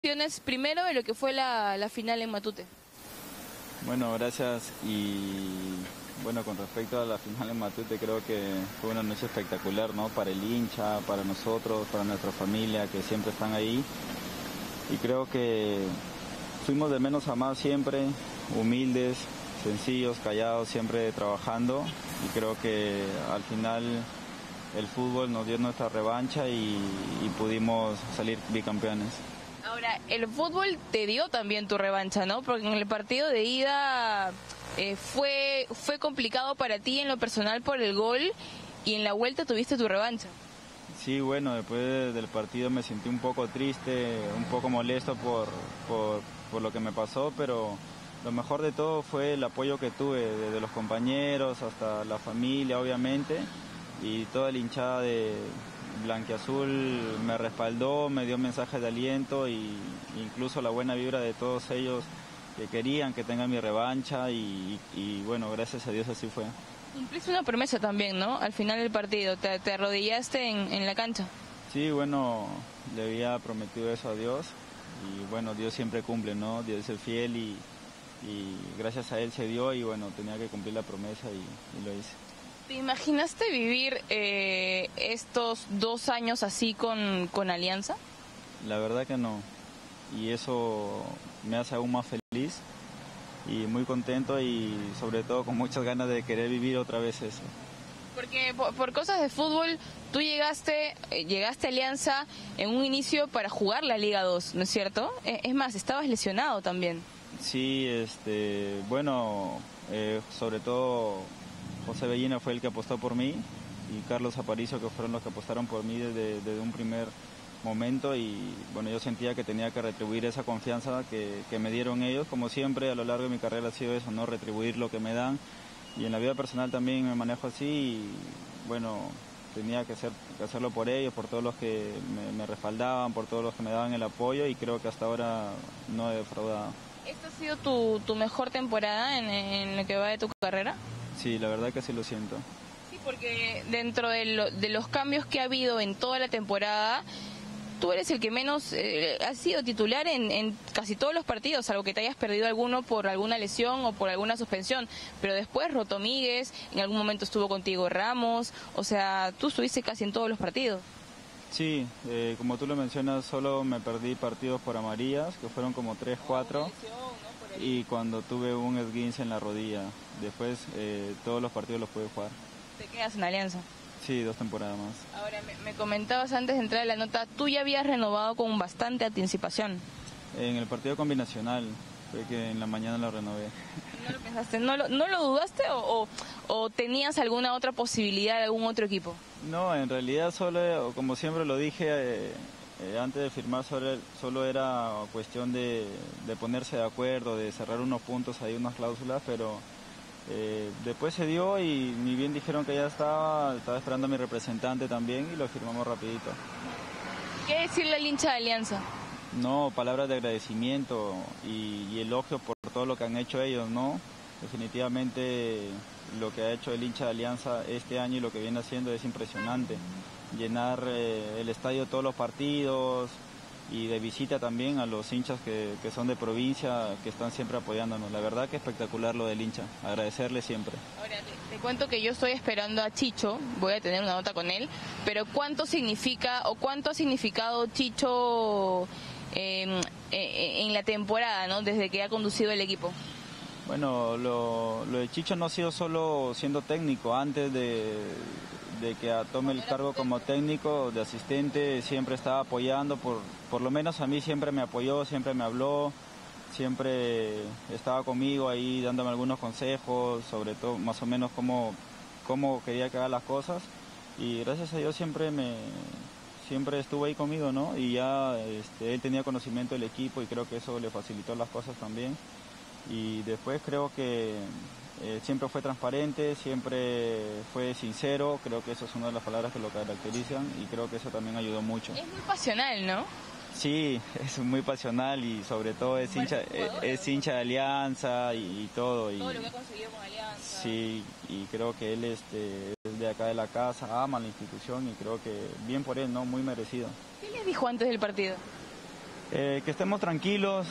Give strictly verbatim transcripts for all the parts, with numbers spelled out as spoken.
Primero de lo que fue la, la final en Matute. Bueno, gracias. Y bueno, con respecto a la final en Matute, creo que fue una noche espectacular, ¿no? Para el hincha, para nosotros, para nuestra familia, que siempre están ahí. Y creo que fuimos de menos a más siempre, humildes, sencillos, callados, siempre trabajando. Y creo que al final el fútbol nos dio nuestra revancha y, y pudimos salir bicampeones. Ahora, el fútbol te dio también tu revancha, ¿no? Porque en el partido de ida eh, fue, fue complicado para ti en lo personal por el gol y en la vuelta tuviste tu revancha. Sí, bueno, después del partido me sentí un poco triste, un poco molesto por, por, por lo que me pasó, pero lo mejor de todo fue el apoyo que tuve, desde los compañeros hasta la familia, obviamente, y toda la hinchada de blanquiazul me respaldó, me dio mensajes de aliento y incluso la buena vibra de todos ellos que querían que tenga mi revancha y, y bueno, gracias a Dios así fue. Cumpliste una promesa también, ¿no? Al final del partido, te, te arrodillaste en, en la cancha. Sí, bueno, le había prometido eso a Dios y bueno, Dios siempre cumple, ¿no? Dios es fiel y, y gracias a Él se dio y bueno, tenía que cumplir la promesa y, y lo hice. ¿Te imaginaste vivir eh, estos dos años así con, con Alianza? La verdad que no, y eso me hace aún más feliz y muy contento y sobre todo con muchas ganas de querer vivir otra vez eso. Porque por, por cosas de fútbol, tú llegaste, eh, llegaste a Alianza en un inicio para jugar la Liga dos, ¿no es cierto? Es, es más, estabas lesionado también. Sí, este, bueno, eh, sobre todo José Bellina fue el que apostó por mí y Carlos Aparicio, que fueron los que apostaron por mí desde, desde un primer momento y bueno, yo sentía que tenía que retribuir esa confianza que, que me dieron ellos, como siempre a lo largo de mi carrera ha sido eso, no retribuir lo que me dan y en la vida personal también me manejo así y bueno, tenía que, hacer, que hacerlo por ellos, por todos los que me, me respaldaban, por todos los que me daban el apoyo y creo que hasta ahora no he defraudado. ¿Esta ha sido tu, tu mejor temporada en, en lo que va de tu carrera? Sí, la verdad que sí lo siento. Sí, porque dentro de, lo, de los cambios que ha habido en toda la temporada, tú eres el que menos eh, has sido titular en, en casi todos los partidos, salvo que te hayas perdido alguno por alguna lesión o por alguna suspensión. Pero después Roto Míguez, en algún momento estuvo contigo Ramos, o sea, tú estuviste casi en todos los partidos. Sí, eh, como tú lo mencionas, solo me perdí partidos por amarillas, que fueron como tres, cuatro, y cuando tuve un esguince en la rodilla. Después eh, todos los partidos los pude jugar. ¿Te quedas en Alianza? Sí, dos temporadas más. Ahora, me, me comentabas antes de entrar a la nota, tú ya habías renovado con bastante anticipación. En el partido combinacional, fue que en la mañana lo renové. ¿No lo pensaste? ¿No lo, no lo dudaste o, o, o tenías alguna otra posibilidad de algún otro equipo? No, en realidad solo, como siempre lo dije, eh, eh, antes de firmar solo, solo era cuestión de, de ponerse de acuerdo, de cerrar unos puntos, ahí unas cláusulas, pero eh, después se dio y ni bien dijeron que ya estaba, estaba esperando a mi representante también y lo firmamos rapidito. ¿Qué decirle al hincha de Alianza? No, palabras de agradecimiento y, y elogio por todo lo que han hecho ellos, ¿no? Definitivamente lo que ha hecho el hincha de Alianza este año y lo que viene haciendo es impresionante. Llenar eh, el estadio todos los partidos y de visita también a los hinchas que, que son de provincia, que están siempre apoyándonos. La verdad que espectacular lo del hincha, agradecerle siempre. Ahora, te, te cuento que yo estoy esperando a Chicho, voy a tener una nota con él, pero ¿cuánto significa o cuánto ha significado Chicho eh, eh, en la temporada, ¿no? Desde que ha conducido el equipo? Bueno, lo, lo de Chicho no ha sido solo siendo técnico, antes de, de que tome el cargo como técnico, de asistente, siempre estaba apoyando, por, por lo menos a mí siempre me apoyó, siempre me habló, siempre estaba conmigo ahí dándome algunos consejos, sobre todo más o menos cómo, cómo quería que haga las cosas y gracias a Dios siempre me... siempre estuvo ahí conmigo, ¿no? Y ya este, él tenía conocimiento del equipo y creo que eso le facilitó las cosas también. Y después creo que eh, siempre fue transparente, siempre fue sincero, creo que eso es una de las palabras que lo caracterizan y creo que eso también ayudó mucho. Es muy pasional, ¿no? Sí, es muy pasional y sobre todo es hincha, es hincha de Alianza y, y todo. Y, todo lo que ha conseguido con Alianza. Sí, y creo que él este, es de acá de la casa, ama la institución y creo que bien por él, ¿no? Muy merecido. ¿Qué les dijo antes del partido? Eh, que estemos tranquilos,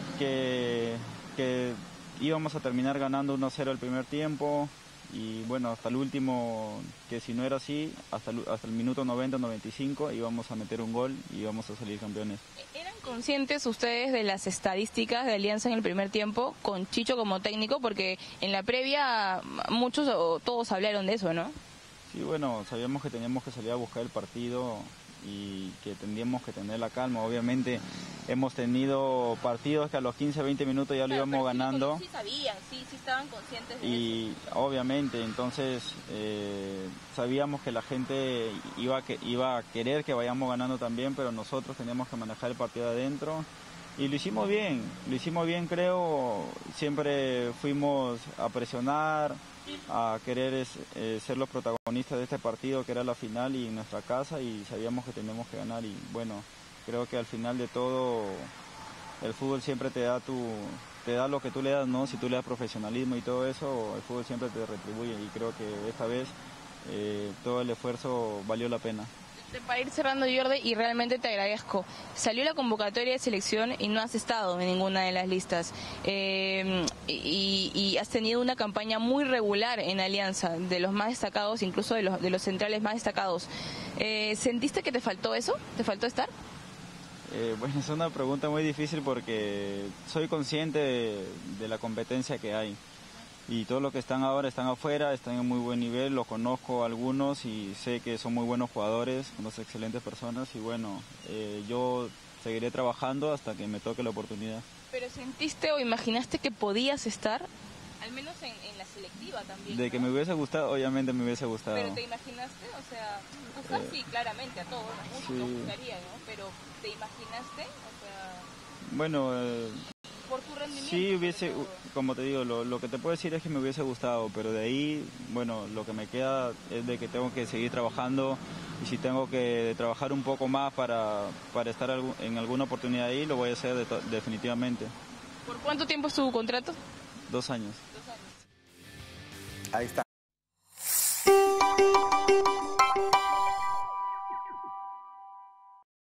que, que íbamos a terminar ganando uno cero el primer tiempo y bueno, hasta el último, que si no era así, hasta el, hasta el minuto noventa noventa y cinco íbamos a meter un gol y íbamos a salir campeones. ¿Eran conscientes ustedes de las estadísticas de Alianza en el primer tiempo con Chicho como técnico? Porque en la previa muchos o todos hablaron de eso, ¿no? Sí, bueno, sabíamos que teníamos que salir a buscar el partido y que tendríamos que tener la calma. Obviamente hemos tenido partidos que a los quince veinte minutos ya lo Claro, íbamos ganando. Sí sabían, sí, sí estaban conscientes de y eso. obviamente entonces eh, sabíamos que la gente iba a, que, iba a querer que vayamos ganando también, pero nosotros teníamos que manejar el partido adentro y lo hicimos bien, lo hicimos bien creo, siempre fuimos a presionar, a querer eh, ser los protagonistas de este partido que era la final y en nuestra casa y sabíamos que teníamos que ganar y bueno, creo que al final de todo el fútbol siempre te da tu te da lo que tú le das, ¿no? Si tú le das profesionalismo y todo eso, el fútbol siempre te retribuye y creo que esta vez eh, todo el esfuerzo valió la pena. Para ir cerrando, Jordi, y realmente te agradezco. Salió la convocatoria de selección y no has estado en ninguna de las listas. Eh, y, y has tenido una campaña muy regular en Alianza, de los más destacados, incluso de los, de los centrales más destacados. Eh, ¿Sentiste que te faltó eso? ¿Te faltó estar? Eh, bueno, es una pregunta muy difícil porque soy consciente de, de la competencia que hay. Y todos los que están ahora están afuera, están en muy buen nivel, los conozco algunos y sé que son muy buenos jugadores, unas excelentes personas y bueno, eh, yo seguiré trabajando hasta que me toque la oportunidad. ¿Pero sentiste o imaginaste que podías estar, al menos en, en la selectiva también? De ¿no? que me hubiese gustado, obviamente me hubiese gustado. ¿Pero te imaginaste? O sea, gustar eh, sí, claramente, a todos, a muchos sí. nos gustaría, ¿no? Pero ¿te imaginaste? O sea... Bueno... Eh, por tu rendimiento. Sí, hubiese, como te digo, lo, lo que te puedo decir es que me hubiese gustado, pero de ahí, bueno, lo que me queda es de que tengo que seguir trabajando y si tengo que trabajar un poco más para, para estar en alguna oportunidad ahí, lo voy a hacer de definitivamente. ¿Por cuánto tiempo es tu contrato? Dos años. Dos años. Ahí está.